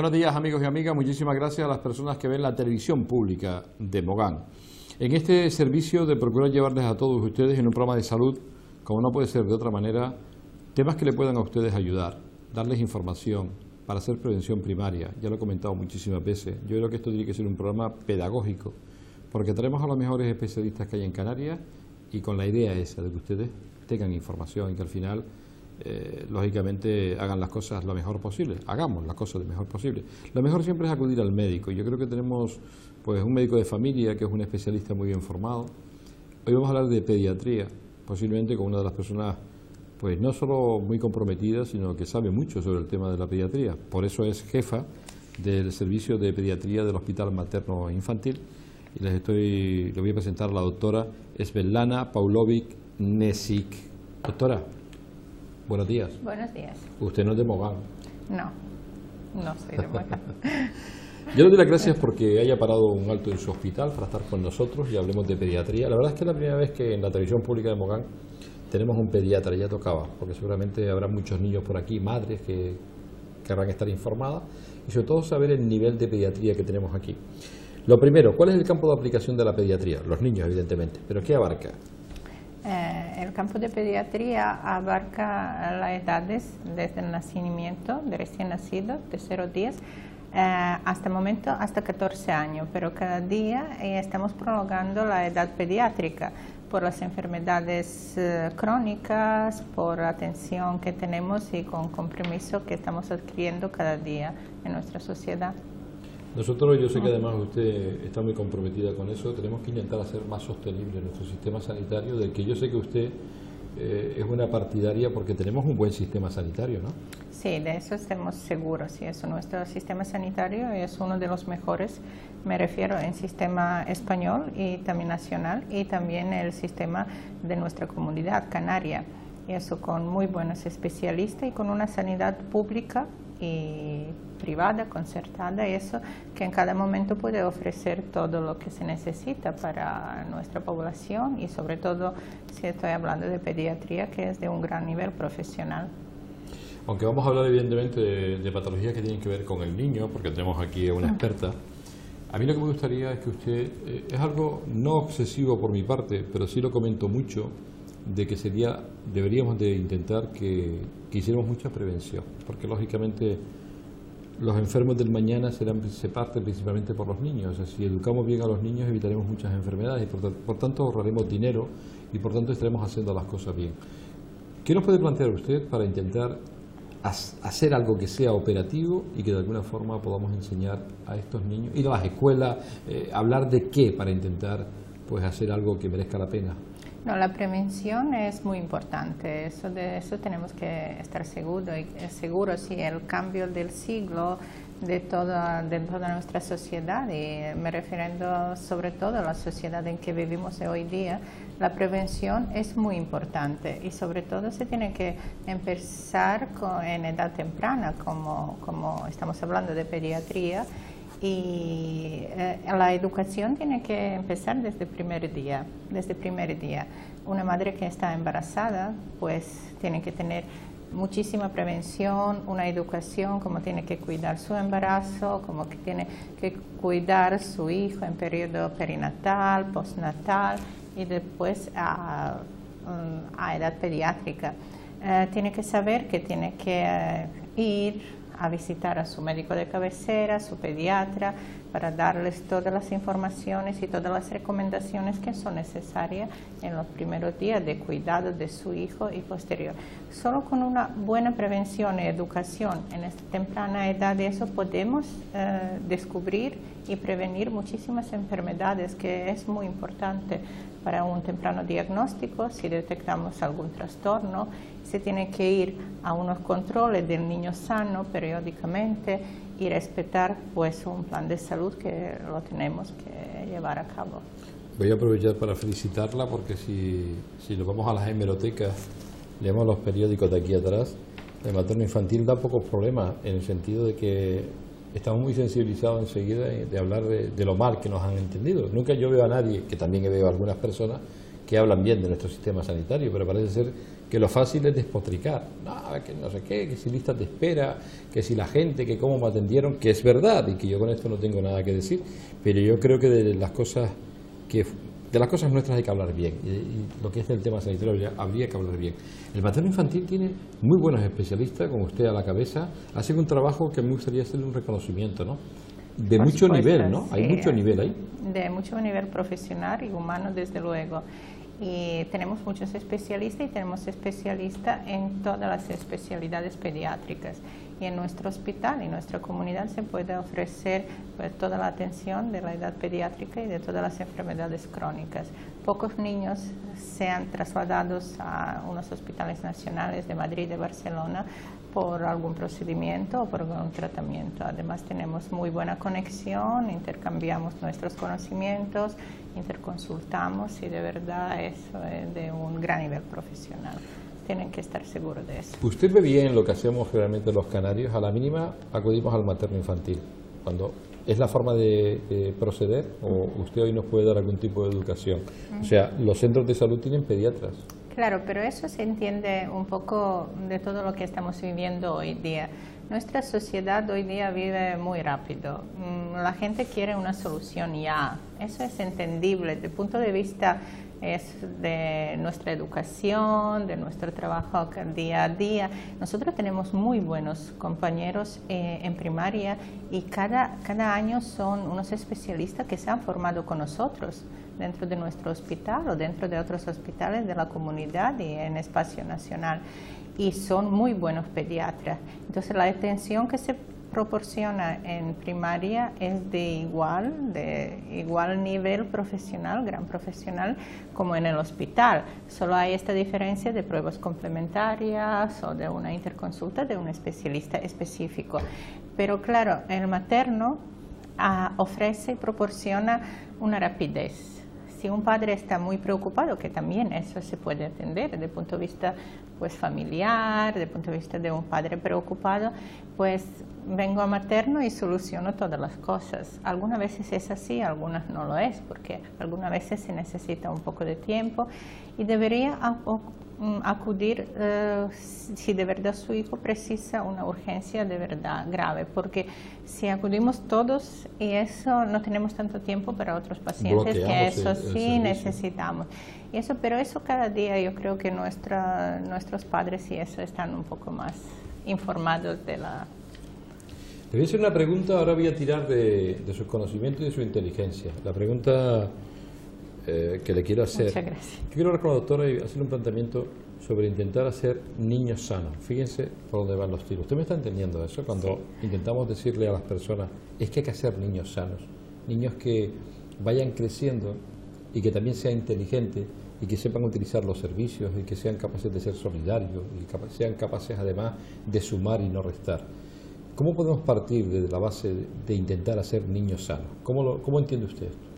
Buenos días, amigos y amigas. Muchísimas gracias a las personas que ven la televisión pública de Mogán. En este servicio de procurar llevarles a todos ustedes en un programa de salud, como no puede ser de otra manera, temas que le puedan a ustedes ayudar, darles información para hacer prevención primaria. Ya lo he comentado muchísimas veces. Yo creo que esto tiene que ser un programa pedagógico, porque traemos a los mejores especialistas que hay en Canarias y con la idea esa de que ustedes tengan información y que al final lógicamente hagan las cosas lo mejor posible, hagamos las cosas lo mejor posible. Lo mejor siempre es acudir al médico. Yo creo que tenemos pues un médico de familia que es un especialista muy bien formado. Hoy vamos a hablar de pediatría, posiblemente con una de las personas pues no solo muy comprometida, sino que sabe mucho sobre el tema de la pediatría. Por eso es jefa del servicio de pediatría del Hospital Materno Infantil. Y le voy a presentar a la doctora Svetlana Pavlovic-Nesic. Doctora, buenos días. Buenos días. Usted no es de Mogán. No soy de Mogán. Yo le doy las gracias porque haya parado un alto en su hospital para estar con nosotros y hablemos de pediatría. La verdad es que es la primera vez que en la televisión pública de Mogán tenemos un pediatra, ya tocaba, porque seguramente habrá muchos niños por aquí, madres que querrán estar informadas y sobre todo saber el nivel de pediatría que tenemos aquí. Lo primero, ¿cuál es el campo de aplicación de la pediatría? Los niños, evidentemente, pero ¿qué abarca? El campo de pediatría abarca las edades desde el nacimiento, de recién nacido, de 0 días, hasta el momento hasta 14 años, pero cada día estamos prolongando la edad pediátrica por las enfermedades crónicas, por la atención que tenemos y con compromiso que estamos adquiriendo cada día en nuestra sociedad. Nosotros, yo sé que además usted está muy comprometida con eso, tenemos que intentar hacer más sostenible nuestro sistema sanitario, del que yo sé que usted es una partidaria porque tenemos un buen sistema sanitario, ¿no? Sí, de eso estamos seguros. Sí, eso, nuestro sistema sanitario es uno de los mejores, me refiero en sistema español y también nacional y también el sistema de nuestra comunidad canaria. Y eso con muy buenos especialistas y con una sanidad pública y privada, concertada, eso que en cada momento puede ofrecer todo lo que se necesita para nuestra población y sobre todo si estoy hablando de pediatría, que es de un gran nivel profesional. Aunque vamos a hablar evidentemente de patologías que tienen que ver con el niño, porque tenemos aquí a una experta, a mí lo que me gustaría es que usted, es algo no obsesivo por mi parte, pero sí lo comento mucho, de que deberíamos de intentar que hiciéramos mucha prevención, porque lógicamente los enfermos del mañana se parten principalmente por los niños. O sea, si educamos bien a los niños evitaremos muchas enfermedades y por tanto ahorraremos dinero y por tanto estaremos haciendo las cosas bien. ¿Qué nos puede plantear usted para intentar hacer algo que sea operativo y que de alguna forma podamos enseñar a estos niños, ir a las escuelas, hablar de qué para intentar pues hacer algo que merezca la pena? No, la prevención es muy importante, de eso tenemos que estar seguros y el cambio del siglo de toda nuestra sociedad, y me refiriendo sobre todo a la sociedad en que vivimos hoy día, la prevención es muy importante y sobre todo se tiene que empezar en edad temprana, como estamos hablando de pediatría. Y la educación tiene que empezar desde el primer día. Una madre que está embarazada pues tiene que tener muchísima prevención, una educación, como tiene que cuidar su embarazo, como que tiene que cuidar su hijo en periodo perinatal, postnatal y después a edad pediátrica. Tiene que saber que tiene que ir a visitar a su médico de cabecera, su pediatra, para darles todas las informaciones y todas las recomendaciones que son necesarias en los primeros días de cuidado de su hijo y posterior. Solo con una buena prevención y educación en esta temprana edad, eso podemos descubrir y prevenir muchísimas enfermedades, que es muy importante para un temprano diagnóstico. Si detectamos algún trastorno, se tiene que ir a unos controles del niño sano periódicamente y respetar pues un plan de salud que lo tenemos que llevar a cabo. Voy a aprovechar para felicitarla porque si nos vamos a las hemerotecas, leemos los periódicos de aquí atrás, el materno infantil da pocos problemas en el sentido de que estamos muy sensibilizados enseguida de hablar de lo mal que nos han entendido. Nunca yo veo a nadie, que también veo a algunas personas, que hablan bien de nuestro sistema sanitario, pero parece ser que lo fácil es despotricar. No, que no sé qué, que si listas de espera, que si la gente, que cómo me atendieron, que es verdad y que yo con esto no tengo nada que decir, pero yo creo que de las cosas nuestras hay que hablar bien, y lo que es el tema sanitario habría que hablar bien. El materno infantil tiene muy buenos especialistas, con usted a la cabeza, hacen un trabajo que me gustaría hacerle un reconocimiento, ¿no? De Por mucho supuesto, nivel, ¿no? sí, Hay mucho nivel ahí. De mucho nivel profesional y humano, desde luego. Y tenemos muchos especialistas y tenemos especialistas en todas las especialidades pediátricas. Y en nuestro hospital y nuestra comunidad se puede ofrecer pues, toda la atención de la edad pediátrica y de todas las enfermedades crónicas. Pocos niños sean trasladados a unos hospitales nacionales de Madrid y de Barcelona por algún procedimiento o por algún tratamiento. Además tenemos muy buena conexión, intercambiamos nuestros conocimientos, interconsultamos y de verdad eso es de un gran nivel profesional. Tienen que estar seguros de eso. Usted ve bien lo que hacemos realmente los canarios, a la mínima acudimos al materno infantil. Cuando es la forma de proceder, o usted hoy nos puede dar algún tipo de educación. O sea, los centros de salud tienen pediatras. Claro, pero eso se entiende un poco de todo lo que estamos viviendo hoy día. Nuestra sociedad hoy día vive muy rápido. La gente quiere una solución ya. Eso es entendible desde el punto de vista de nuestra educación, de nuestro trabajo día a día. Nosotros tenemos muy buenos compañeros en primaria y cada año son unos especialistas que se han formado con nosotros dentro de nuestro hospital o dentro de otros hospitales de la comunidad y en espacio nacional. Y son muy buenos pediatras. Entonces la atención que se proporciona en primaria es de igual nivel profesional, gran profesional, como en el hospital. Solo hay esta diferencia de pruebas complementarias o de una interconsulta de un especialista específico. Pero claro, el materno ofrece y proporciona una rapidez. Si un padre está muy preocupado, que también eso se puede atender desde el punto de vista pues, familiar, desde el punto de vista de un padre preocupado, pues vengo a materno y soluciono todas las cosas. Algunas veces es así, algunas no lo es, porque algunas veces se necesita un poco de tiempo y debería acudir si de verdad su hijo precisa una urgencia de verdad grave, porque si acudimos todos y eso no tenemos tanto tiempo para otros pacientes, que eso sí necesitamos. Y eso, pero eso cada día yo creo que nuestros padres y eso están un poco más informados de la... Le voy a hacer una pregunta, ahora voy a tirar de sus conocimientos y de su inteligencia. La pregunta que le quiero hacer. Muchas gracias. Yo quiero hablar con la doctora y hacer un planteamiento sobre intentar hacer niños sanos. Fíjense por dónde van los tiros. ¿Usted me está entendiendo eso? Cuando intentamos decirle a las personas, es que hay que hacer niños sanos, niños que vayan creciendo y que también sean inteligentes y que sepan utilizar los servicios y que sean capaces de ser solidarios y sean capaces además de sumar y no restar. ¿Cómo podemos partir desde la base de intentar hacer niños sanos? ¿Cómo entiende usted esto?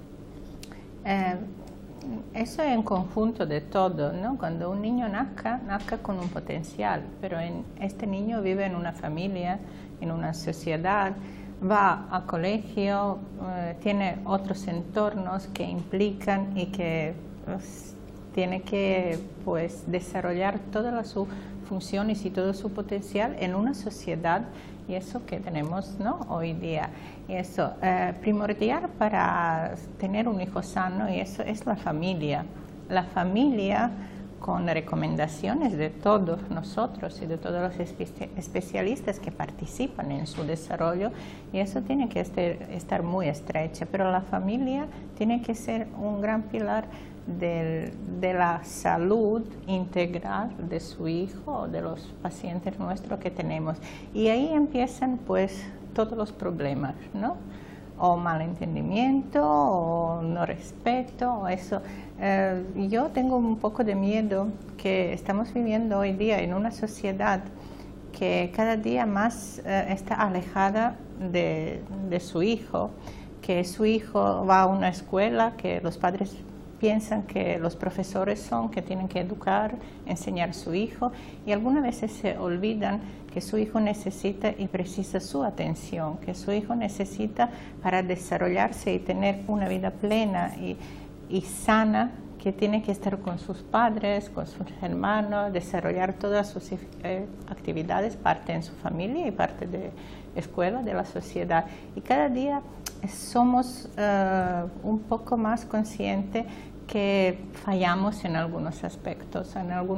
Eso es en conjunto de todo, ¿no? Cuando un niño nazca con un potencial, pero este niño vive en una familia, en una sociedad, va a colegio, tiene otros entornos que implican y que tiene que pues, desarrollar todas sus funciones y todo su potencial en una sociedad, y eso que tenemos, ¿no? Hoy día. Y eso primordial para tener un hijo sano, y eso es la familia. La familia con recomendaciones de todos nosotros y de todos los especialistas que participan en su desarrollo, y eso tiene que estar muy estrecha, pero la familia tiene que ser un gran pilar de la salud integral de su hijo o de los pacientes nuestros que tenemos. Y ahí empiezan pues todos los problemas, ¿no? O malentendimiento, o no respeto, o eso. Yo tengo un poco de miedo que estamos viviendo hoy día en una sociedad que cada día más está alejada de su hijo, que su hijo va a una escuela, que los padres piensan que los profesores son que tienen que educar, enseñar a su hijo, y algunas veces se olvidan que su hijo necesita y precisa su atención, que su hijo necesita para desarrollarse y tener una vida plena y sana, que tiene que estar con sus padres, con sus hermanos, desarrollar todas sus actividades, parte en su familia y parte de escuela, de la sociedad. Y cada día somos un poco más conscientes que fallamos en algunos aspectos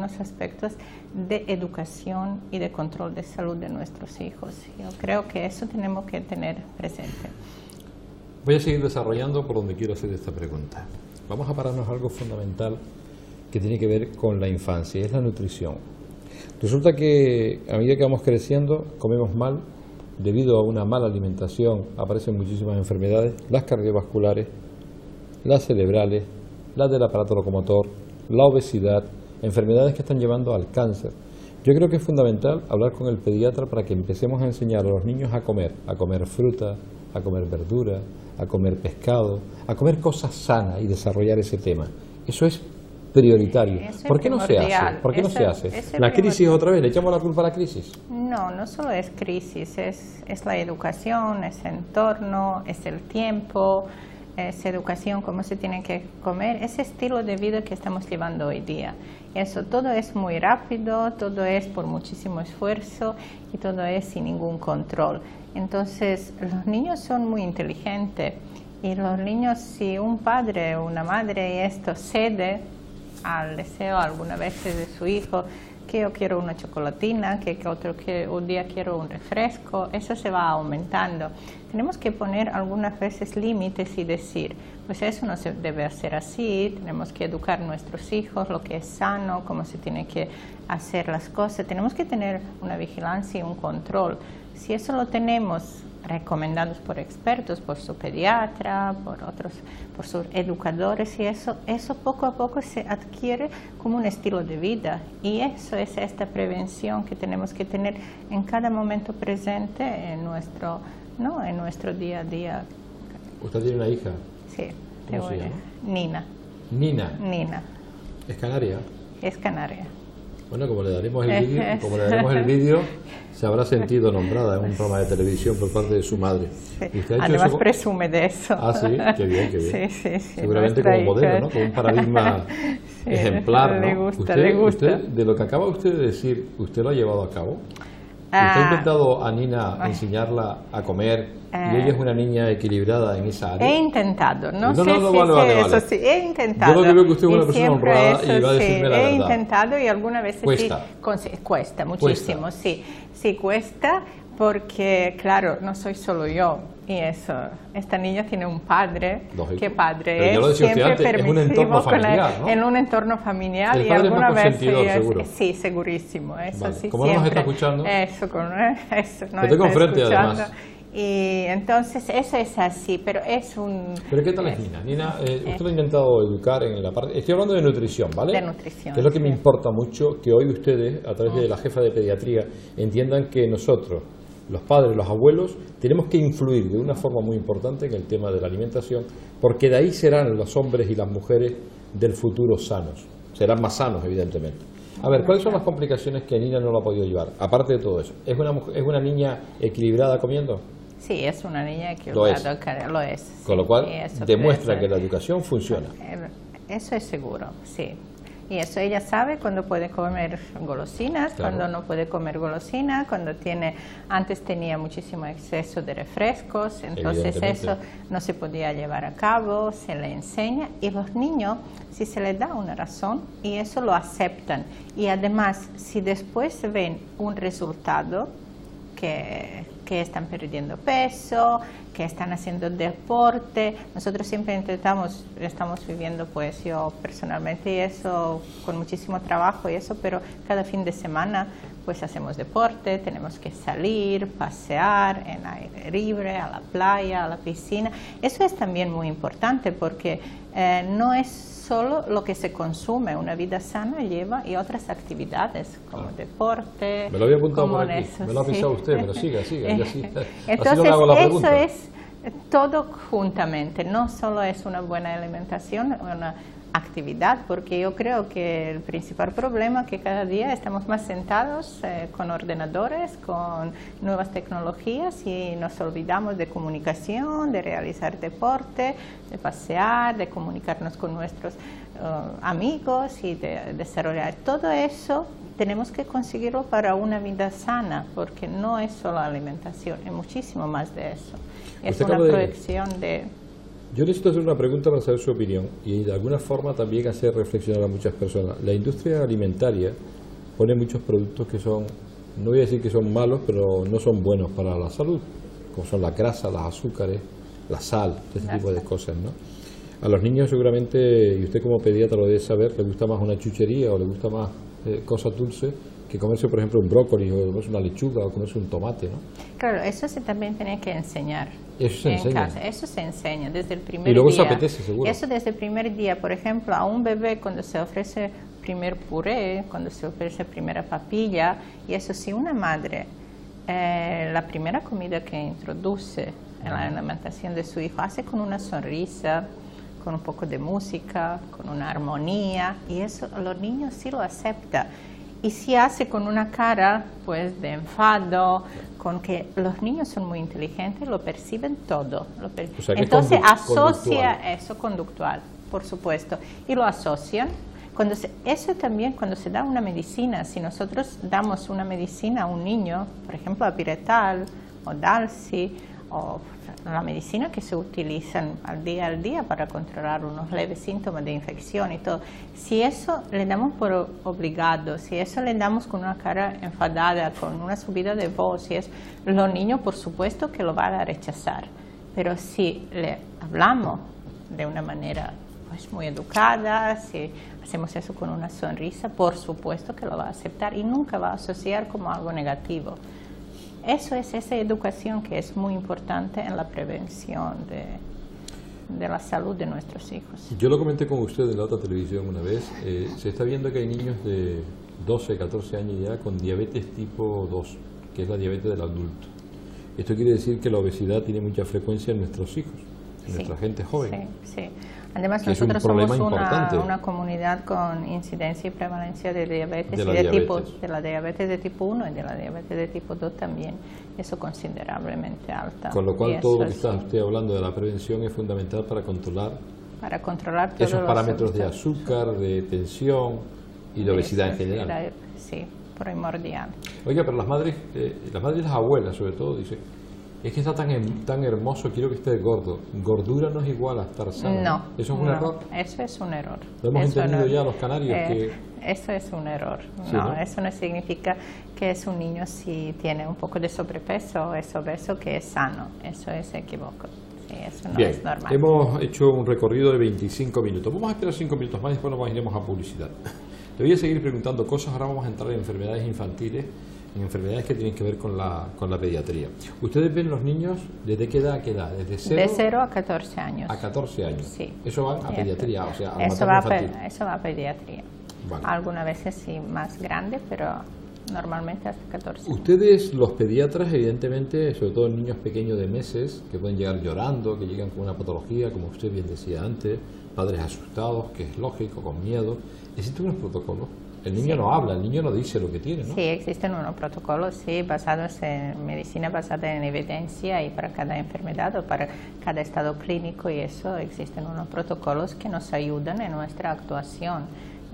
de educación y de control de salud de nuestros hijos. Yo creo que eso tenemos que tener presente. Voy a seguir desarrollando por donde quiero hacer esta pregunta. Vamos a pararnos algo fundamental que tiene que ver con la infancia, y es la nutrición. Resulta que a medida que vamos creciendo, comemos mal, debido a una mala alimentación aparecen muchísimas enfermedades, las cardiovasculares, las cerebrales, las del aparato locomotor, la obesidad, enfermedades que están llevando al cáncer. Yo creo que es fundamental hablar con el pediatra para que empecemos a enseñar a los niños a comer fruta, a comer verdura, a comer pescado, a comer cosas sanas y desarrollar ese tema. Eso es prioritario. ¿Por qué no se hace? ¿Por qué no se hace? ¿La crisis otra vez? ¿Le echamos la culpa a la crisis? No, no solo es crisis, es la educación, es el entorno, es el tiempo, es educación, cómo se tiene que comer, ese estilo de vida que estamos llevando hoy día. Eso, todo es muy rápido, todo es por muchísimo esfuerzo y todo es sin ningún control. Entonces, los niños son muy inteligentes y los niños, si un padre o una madre y esto cede al deseo alguna vez de su hijo, que yo quiero una chocolatina, que un día quiero un refresco, eso se va aumentando. Tenemos que poner algunas veces límites y decir, pues eso no se debe hacer así, tenemos que educar a nuestros hijos, lo que es sano, cómo se tiene que hacer las cosas, tenemos que tener una vigilancia y un control. Si eso lo tenemos recomendados por expertos, por su pediatra, por sus educadores, y eso poco a poco se adquiere como un estilo de vida, y eso es esta prevención que tenemos que tener en cada momento presente en nuestro día a día. ¿Usted tiene una hija? Sí, ¿Cómo se llama? Nina. Nina. ¿Es canaria? Es canaria. Bueno, como le daremos el vídeo, se habrá sentido nombrada en un programa de televisión por parte de su madre. Sí. Además presume de eso. Ah, sí, qué bien, qué bien. Sí. Seguramente como modelo, ¿no? Como un paradigma ejemplar, ¿no? Le gusta. Usted, de lo que acaba usted de decir, ¿usted lo ha llevado a cabo? ¿Usted ha intentado a Nina enseñarla a comer y ella es una niña equilibrada en esa área? He intentado, no sé vale. Eso sí, he intentado. Yo lo que veo que usted es una persona honrada eso, y va a decirme la verdad. He intentado y algunas veces cuesta. Cuesta muchísimo, sí, cuesta porque, claro, no soy solo yo. Y eso, esta niña tiene un padre, lógico. ¿Qué padre pero es? Ya lo decía siempre usted antes, es un entorno familiar, ¿no? En un entorno familiar el y padre alguna es más consentidor, seguro. Sí, segurísimo, eso vale. sí. ¿Cómo no nos está escuchando? Eso, no tengo enfrente, escuchando. Además. Y entonces eso es así, pero es un... ¿Pero qué tal es Nina? Nina, usted lo ha intentado educar en la parte... Estoy hablando de nutrición, ¿vale? De nutrición. Que es lo que me importa mucho, que hoy ustedes, a través de la jefa de pediatría, entiendan que nosotros, los padres, los abuelos, tenemos que influir de una forma muy importante en el tema de la alimentación, porque de ahí serán los hombres y las mujeres del futuro sanos. Serán más sanos, evidentemente. A ver, ¿cuáles son las complicaciones que Nina no lo ha podido llevar? Aparte de todo eso, ¿es una niña equilibrada comiendo? Sí, es una niña equilibrada, lo es. Con lo cual, demuestra que la educación funciona. Eso es seguro, sí. Y eso ella sabe cuando puede comer golosinas, claro. Cuando no puede comer golosinas, antes tenía muchísimo exceso de refrescos, entonces eso no se podía llevar a cabo, se le enseña, y los niños, si se les da una razón, y eso lo aceptan, y además, si después ven un resultado, que están perdiendo peso, que están haciendo deporte. Nosotros siempre estamos viviendo, pues yo personalmente, y eso con muchísimo trabajo y eso, pero cada fin de semana pues hacemos deporte, tenemos que salir, pasear en aire libre, a la playa, a la piscina. Eso es también muy importante porque no es solo lo que se consume, una vida sana lleva y otras actividades como deporte. Me lo había apuntado por aquí, me lo ha avisado usted, pero siga. Entonces no le hago la pregunta. Eso es todo juntamente, no solo es una buena alimentación, actividad, porque yo creo que el principal problema es que cada día estamos más sentados con ordenadores, con nuevas tecnologías y nos olvidamos de comunicación, de realizar deporte, de pasear, de comunicarnos con nuestros amigos y de desarrollar todo eso. Tenemos que conseguirlo para una vida sana, porque no es solo alimentación, es muchísimo más de eso. Es una proyección de... Yo necesito hacer una pregunta para saber su opinión y de alguna forma también hacer reflexionar a muchas personas. La industria alimentaria pone muchos productos que son, no voy a decir que son malos, pero no son buenos para la salud, como son la grasa, los azúcares, la sal, ese tipo de cosas, ¿no? A los niños seguramente, y usted como pediatra lo debe saber, le gusta más una chuchería o le gusta más cosas dulces que comerse, por ejemplo, un brócoli o comerse una lechuga o comerse un tomate, ¿no? Claro, eso se también tiene que enseñar. Eso se enseña. Casa. Eso se enseña desde el primer día. Y luego se apetece, seguro. Eso desde el primer día. Por ejemplo, a un bebé cuando se ofrece primer puré, cuando se ofrece primera papilla, y eso si una madre, la primera comida que introduce en la alimentación de su hijo, hace con una sonrisa, con un poco de música, con una armonía, y eso los niños sí lo aceptan. Y si hace con una cara pues de enfado, con que los niños son muy inteligentes, lo perciben todo. O sea, entonces asocia eso conductual, por supuesto, y lo asocian. Eso también cuando se da una medicina, si nosotros damos una medicina a un niño, por ejemplo Apiretal o Dalsi, o la medicina que se utilizan al día para controlar unos leves síntomas de infección y todo, si eso le damos por obligado, si eso le damos con una cara enfadada, con una subida de voz, los niños por supuesto que lo van a rechazar, pero si le hablamos de una manera pues muy educada, si hacemos eso con una sonrisa, por supuesto que lo va a aceptar y nunca va a asociar como algo negativo. Eso es esa educación que es muy importante en la prevención de la salud de nuestros hijos. Yo lo comenté con usted en la otra televisión una vez. Se está viendo que hay niños de 12, 14 años ya con diabetes tipo 2, que es la diabetes del adulto. Esto quiere decir que la obesidad tiene mucha frecuencia en nuestros hijos, en nuestra gente joven. Sí, sí. Además, nosotros somos una comunidad con incidencia y prevalencia de diabetes, de la diabetes de tipo 1 y de la diabetes de tipo 2 también. Eso considerablemente alta. Con lo cual, todo lo que está usted hablando de la prevención es fundamental para controlar todos esos parámetros de azúcar, de tensión y de obesidad en general. Sí, primordial. Oiga, pero las madres y las abuelas sobre todo dicen: es que está tan hermoso, quiero que esté gordo. Gordura no es igual a estar sano. No. ¿Eso es un error? Eso es un error. Lo hemos entendido ya los canarios que... Eso es un error. ¿Sí, no? Eso no significa que es un niño si tiene un poco de sobrepeso o es obeso que es sano. Eso es equívoco. Sí, eso no es normal. Hemos hecho un recorrido de 25 minutos. Vamos a esperar 5 minutos más y después nos iremos a publicidad. Te voy a seguir preguntando cosas. Ahora vamos a entrar en enfermedades infantiles, en enfermedades que tienen que ver con la pediatría. ¿Ustedes ven los niños desde qué edad a qué edad? De 0 a 14 años. A 14 años. Sí. Eso va a pediatría, o sea, a eso va a pediatría. Vale. Algunas veces sí más grande, pero normalmente hasta 14 años. Ustedes, los pediatras, evidentemente, sobre todo niños pequeños de meses, que pueden llegar llorando, que llegan con una patología, como usted bien decía antes, padres asustados, que es lógico, con miedo, ¿existen unos protocolos? El niño no habla, el niño no dice lo que tiene, ¿no? Sí, existen unos protocolos, sí, basados en medicina basada en evidencia y para cada enfermedad o para cada estado clínico y eso existen unos protocolos que nos ayudan en nuestra actuación.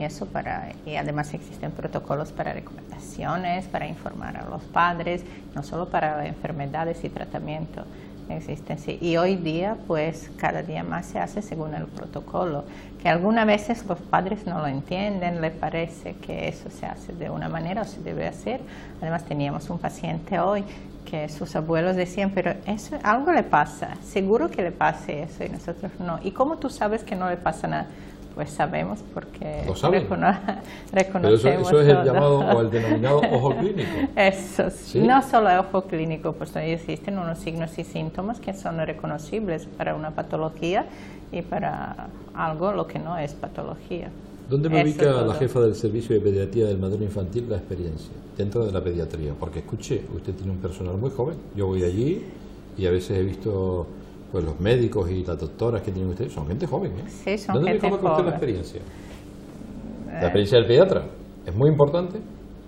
Y además existen protocolos para recomendaciones, para informar a los padres, no solo para enfermedades y tratamiento. Existen, sí. Y hoy día, pues, cada día más se hace según el protocolo, que algunas veces los padres no lo entienden, les parece que eso se hace de una manera o se debe hacer. Además, teníamos un paciente hoy que sus abuelos decían, pero eso algo le pasa, seguro que le pase eso, y nosotros no. ¿Y cómo tú sabes que no le pasa nada? Pues sabemos porque reconocemos. Pero eso es el llamado o el denominado ojo clínico. Eso, ¿sí? No solo el ojo clínico, pues existen unos signos y síntomas que son reconocibles para una patología y para algo lo que no es patología. ¿Dónde me ubica la jefa del servicio de pediatría del materno infantil la experiencia dentro de la pediatría? Porque escuche, usted tiene un personal muy joven. Yo voy allí y a veces he visto Pues los médicos y las doctoras que tienen ustedes son gente joven, ¿eh? Sí, son ¿Dónde gente me coloca usted la joven. experiencia? La experiencia del pediatra. ¿Es muy importante?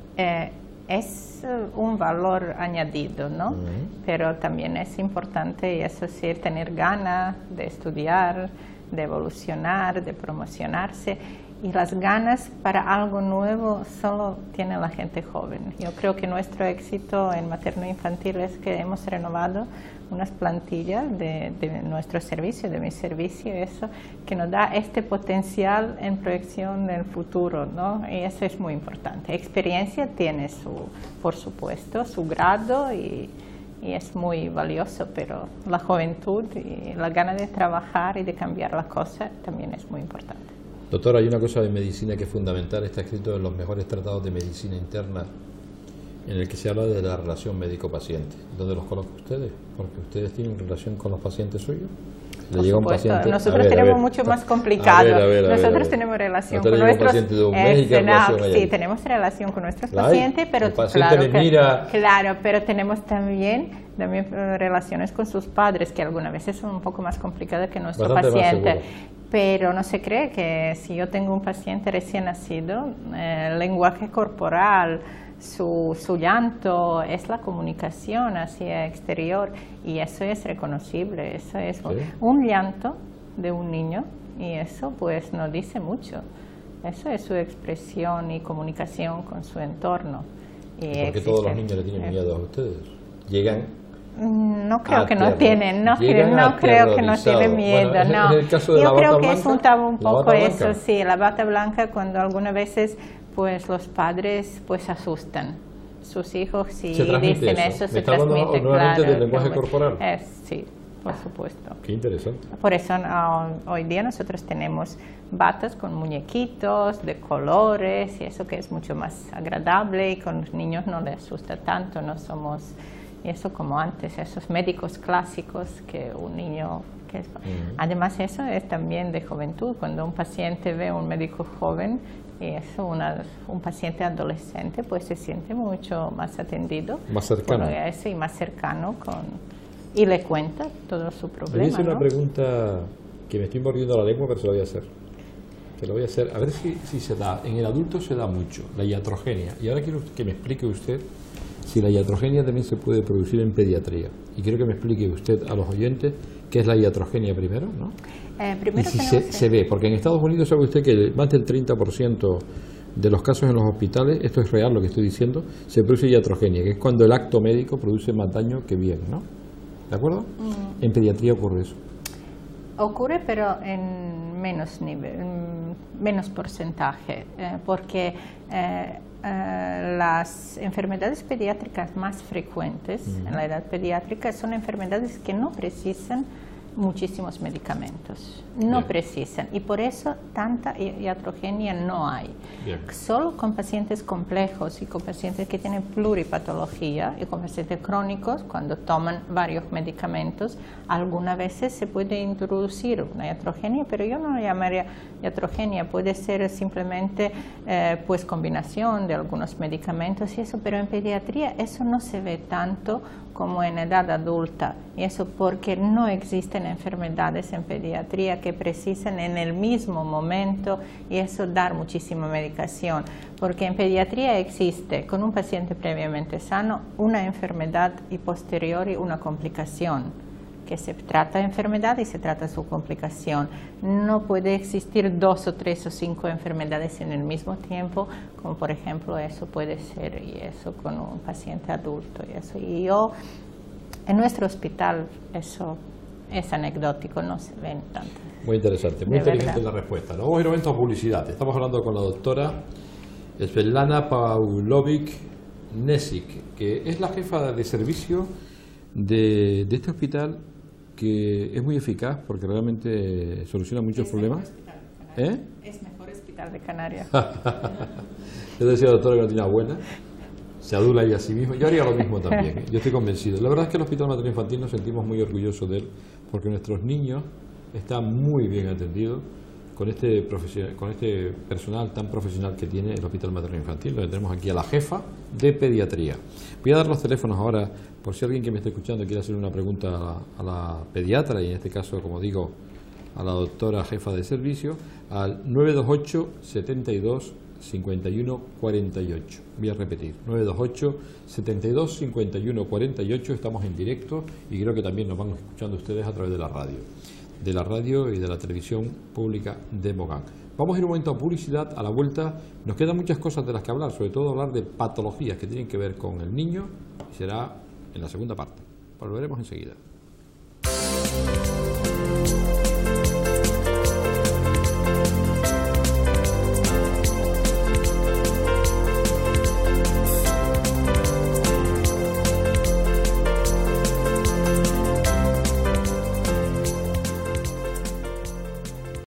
Es un valor añadido, ¿no? Pero también es importante, y eso sí, tener ganas de estudiar, de evolucionar, de promocionarse. Y las ganas para algo nuevo solo tiene la gente joven. Yo creo que nuestro éxito en materno-infantil es que hemos renovado unas plantillas de nuestro servicio, de mi servicio, eso que nos da este potencial en proyección del futuro, ¿no? Y eso es muy importante. Experiencia tiene por supuesto, su grado y es muy valioso, pero la juventud y la gana de trabajar y de cambiar las cosas también es muy importante. Doctor, hay una cosa de medicina que es fundamental, está escrito en los mejores tratados de medicina interna, en el que se habla de la relación médico-paciente. ¿Dónde los coloca ustedes? Porque ustedes tienen relación con los pacientes suyos. Por supuesto, nosotros tenemos mucho más complicado. Nosotros tenemos relación con nuestros sí, tenemos relación con nuestros pacientes, pero claro, pero tenemos también relaciones con sus padres, que algunas veces son un poco más complicadas que nuestro paciente. Pero no se cree que si yo tengo un paciente recién nacido, el lenguaje corporal, su llanto, es la comunicación hacia exterior, y eso es reconocible, eso es un llanto de un niño, y eso pues nos dice mucho. Eso es su expresión y comunicación con su entorno. ¿Por qué todos los niños le tienen miedo a ustedes? Llegan... No creo que no tienen, no creo que no tienen miedo, bueno, no. Yo creo que es un poco eso, sí, la bata blanca, cuando algunas veces pues los padres pues asustan sus hijos y dicen eso, se transmite, claro. ¿Del lenguaje corporal? Sí, por supuesto. Qué interesante. Por eso hoy día nosotros tenemos batas con muñequitos de colores y eso que es mucho más agradable, y con los niños no les asusta tanto, no somos... Y eso como antes, esos médicos clásicos que un niño... Además eso es también de juventud, cuando un paciente ve a un médico joven y es un paciente adolescente, pues se siente mucho más atendido. Más cercano. Por eso, y más cercano y le cuenta todo su problema. Le voy a hacer una pregunta que me estoy mordiendo la lengua, pero se lo voy a hacer. Te lo voy a hacer, a ver si se da. En el adulto se da mucho, la iatrogenia. Y ahora quiero que me explique usted si la iatrogenia también se puede producir en pediatría. Y quiero que me explique usted a los oyentes qué es la iatrogenia primero, ¿no? Primero y si se ve, porque en Estados Unidos sabe usted que más del 30% de los casos en los hospitales, esto es real lo que estoy diciendo, se produce iatrogenia, que es cuando el acto médico produce más daño que bien, ¿no? ¿De acuerdo? En pediatría ocurre eso. Ocurre, pero en menos nivel, menos porcentaje, porque las enfermedades pediátricas más frecuentes en la edad pediátrica son enfermedades que no precisan muchísimos medicamentos, no precisan, y por eso tanta iatrogenia no hay. Solo con pacientes complejos y con pacientes que tienen pluripatología y con pacientes crónicos, cuando toman varios medicamentos, algunas veces se puede introducir una iatrogenia, pero yo no la llamaría iatrogenia, puede ser simplemente pues combinación de algunos medicamentos y eso, pero en pediatría eso no se ve tanto como en edad adulta, y eso porque no existen enfermedades en pediatría que precisan en el mismo momento y eso dar muchísima medicación, porque en pediatría existe con un paciente previamente sano una enfermedad y posteriori una complicación, que se trata de enfermedad y se trata de su complicación. No puede existir 2 o 3 o 5 enfermedades en el mismo tiempo, como por ejemplo eso puede ser, y eso con un paciente adulto. Y yo, en nuestro hospital, eso es anecdótico, no se ven tanto. Muy interesante, muy inteligente la respuesta. Luego hay un momento de publicidad. Estamos hablando con la doctora Svetlana Pavlovic-Nesik, que es la jefa de servicio de este hospital, que es muy eficaz porque realmente soluciona muchos problemas. Es mejor hospital de Canarias. Yo decía, doctora, que no tiene abuela, se adula ella a sí mismo. Yo haría lo mismo también, yo estoy convencido. La verdad es que el Hospital Materno Infantil nos sentimos muy orgullosos de él, porque nuestros niños están muy bien atendidos, con este personal tan profesional que tiene el Hospital Materno Infantil, donde tenemos aquí a la jefa de pediatría. Voy a dar los teléfonos ahora, por si alguien que me esté escuchando quiere hacer una pregunta a la pediatra, y en este caso, como digo, a la doctora jefa de servicio, al 928 72 51 48. Voy a repetir, 928 72 51 48. Estamos en directo y creo que también nos van escuchando ustedes a través de la radio y de la televisión pública de Mogán. Vamos a ir un momento a publicidad. A la vuelta nos quedan muchas cosas de las que hablar, sobre todo hablar de patologías que tienen que ver con el niño, y será en la segunda parte. Volveremos enseguida.